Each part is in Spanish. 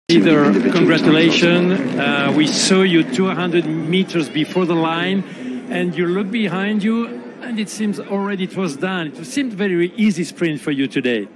Peter, congratulations. We saw you 200 meters before the line, and you look behind you, and it seems already it was done. It seemed very easy sprint for you today.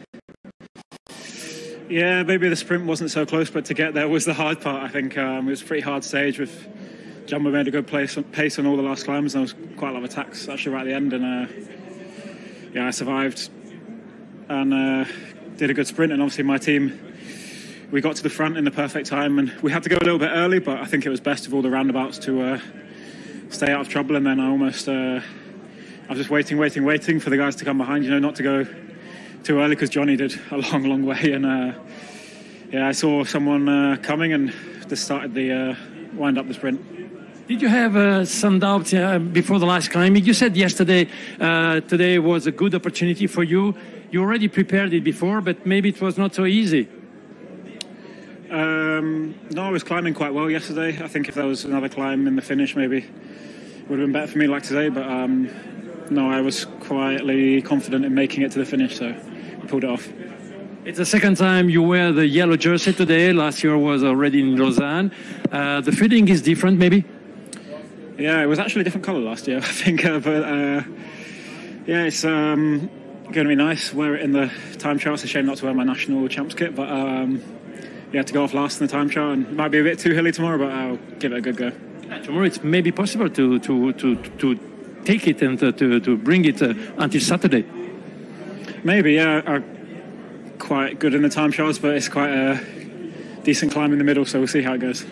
Yeah, maybe the sprint wasn't so close, but to get there was the hard part. I think it was a pretty hard stage with Jumbo made a good pace on all the last climbs, and there was quite a lot of attacks actually right at the end, and yeah, I survived and did a good sprint, and obviously my team, we got to the front in the perfect time, and we had to go a little bit early, but I think it was best of all the roundabouts to stay out of trouble, and then I almost, I was just waiting for the guys to come behind, not to go too early, because Johnny did a long way, and yeah, I saw someone coming and just started the wind up the sprint. Did you have some doubts before the last climbing? You said yesterday, today was a good opportunity for you. You already prepared it before, but maybe it was not so easy. No, I was climbing quite well yesterday. I think if there was another climb in the finish, maybe it would have been better for me like today. But no, I was quietly confident in making it to the finish, so I pulled it off. It's the second time you wear the yellow jersey today. Last year was already in Lausanne. The feeling is different, maybe? Yeah, it was actually a different colour last year, I think. But yeah, it's going to be nice. Wear it in the time trial. It's a shame not to wear my national champs kit, but yeah, to go off last in the time trial, and it might be a bit too hilly tomorrow, but I'll give it a good go. Tomorrow it's maybe possible to take it and to bring it until Saturday. Maybe, yeah. I'm quite good in the time trials, but it's quite a decent climb in the middle, so we'll see how it goes.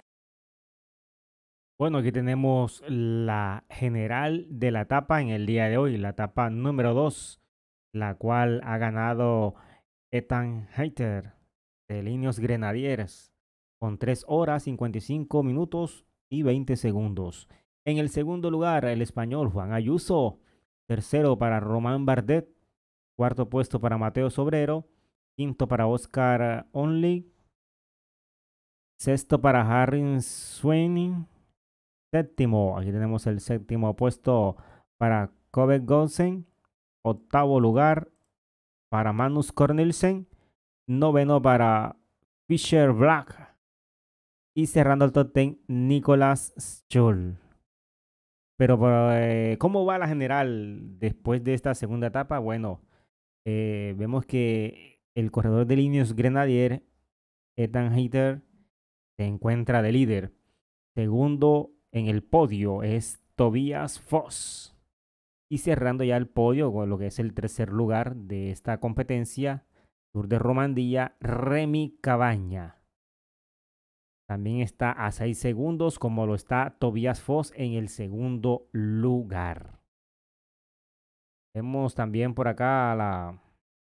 Bueno, aquí tenemos la general de la etapa en el día de hoy, la etapa número 2, la cual ha ganado Ethan Hayter de Ineos Grenadiers con 3 horas 55 minutos y 20 segundos. En el segundo lugar, el español Juan Ayuso. Tercero para Romain Bardet. Cuarto puesto para Mateo Sobrero. Quinto para Oscar Onley. Sexto para Harry Sweeney. Séptimo, aquí tenemos el séptimo puesto para Kobe Gosen. Octavo lugar para Magnus Cornelsen. Noveno para Fisher Black. Y cerrando el top 10, Nicolas Schul. Pero, ¿cómo va la general después de esta segunda etapa? Bueno, vemos que el corredor de Ineos Grenadier, Ethan Hayter, se encuentra de líder. Segundo en el podio es Tobias Foss. Y cerrando ya el podio con lo que es el tercer lugar de esta competencia, Tour de Romandía, Remy Cabaña. También está a 6 segundos, como lo está Tobias Foss en el segundo lugar. Vemos también por acá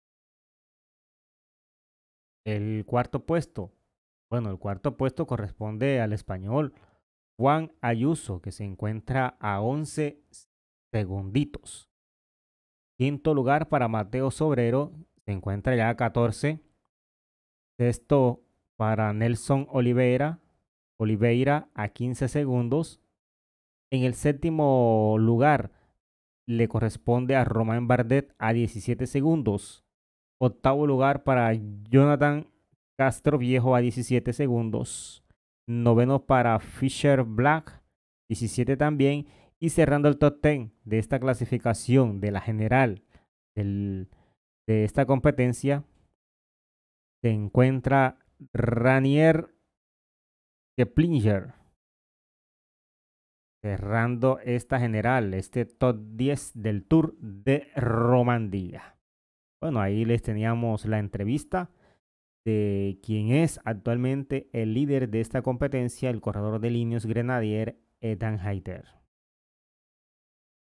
el cuarto puesto. Bueno, el cuarto puesto corresponde al español Juan Ayuso, que se encuentra a 11 segunditos. Quinto lugar para Mateo Sobrero, se encuentra ya a 14. Sexto para Nelson Oliveira a 15 segundos. En el séptimo lugar le corresponde a Romain Bardet a 17 segundos. Octavo lugar para Jonathan Castro Viejo a 17 segundos. Noveno para Fisher Black, 17 también. Y cerrando el top 10 de esta clasificación de la general de esta competencia, se encuentra Ranier Keplinger. Cerrando esta general, este top 10 del Tour de Romandía. Bueno, ahí les teníamos la entrevista de quien es actualmente el líder de esta competencia, el corredor de Ineos Grenadier, Ethan Hayter.